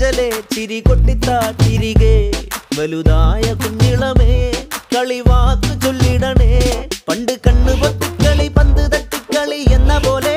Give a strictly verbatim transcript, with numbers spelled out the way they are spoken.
കൊഞ്ചലെ ചിരി കൊട്ടിത്താ തിരികെ വലുതായ കുഞ്ഞിളമേ കളിവാക്ക് ചൊല്ലിടണേ പണ്ട് കണ്ണു പൊത്തിക്കളി പന്ത് തട്ടിക്കളി എന്ന പോലെ